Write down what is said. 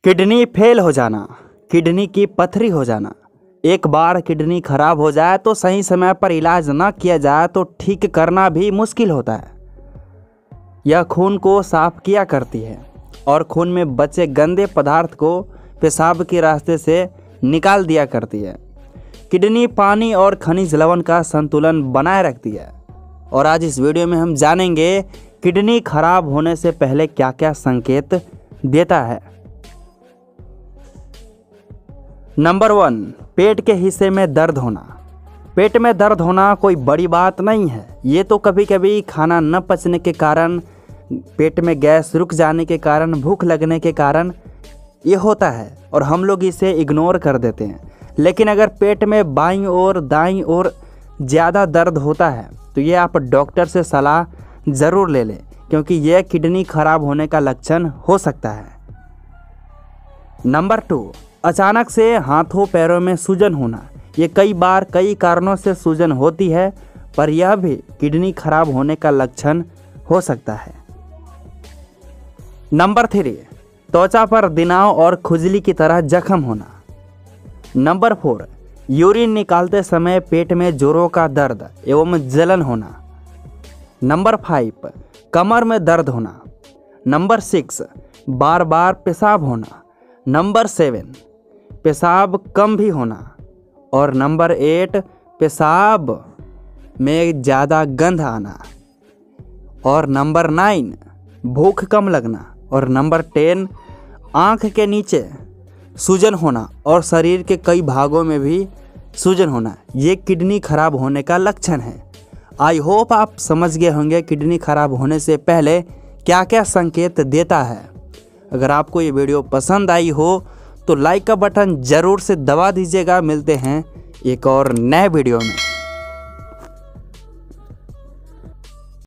Kidney fail हो जाना, kidney की पथरी हो जाना। एक बार किडनी खराब हो जाए तो सही समय पर इलाज न किया जाए तो ठीक करना भी मुश्किल होता है। यह खून को साफ किया करती है और खून में बचे गंदे पदार्थ को पेशाब के रास्ते से निकाल दिया करती है। किडनी पानी और खनिज लवण का संतुलन बनाए रखती है। और आज इस वीडियो में हम जानेंगे किडनी खराब होने से पहले क्या क्या संकेत देता है। नंबर 1, पेट के हिस्से में दर्द होना। पेट में दर्द होना कोई बड़ी बात नहीं है। ये तो कभी कभी खाना न पचने के कारण, पेट में गैस रुक जाने के कारण, भूख लगने के कारण ये होता है और हम लोग इसे इग्नोर कर देते हैं। लेकिन अगर पेट में बाईं ओर दाईं ओर ज़्यादा दर्द होता है तो ये आप डॉक्टर से सलाह ज़रूर ले लें, क्योंकि यह किडनी खराब होने का लक्षण हो सकता है। नंबर 2, अचानक से हाथों पैरों में सूजन होना। ये कई बार कई कारणों से सूजन होती है, पर यह भी किडनी खराब होने का लक्षण हो सकता है। नंबर 3, त्वचा पर दिनाव और खुजली की तरह जख्म होना। नंबर 4, यूरिन निकालते समय पेट में जोरों का दर्द एवं जलन होना। नंबर 5, कमर में दर्द होना। नंबर 6, बार बार पेशाब होना। नंबर 7, पेशाब कम भी होना। और नंबर 8, पेशाब में ज़्यादा गंध आना। और नंबर 9, भूख कम लगना। और नंबर 10, आँख के नीचे सूजन होना और शरीर के कई भागों में भी सूजन होना। ये किडनी खराब होने का लक्षण है। आई होप आप समझ गए होंगे किडनी खराब होने से पहले क्या क्या संकेत देता है। अगर आपको ये वीडियो पसंद आई हो तो लाइक का बटन ज़रूर से दबा दीजिएगा। मिलते हैं एक और नए वीडियो में।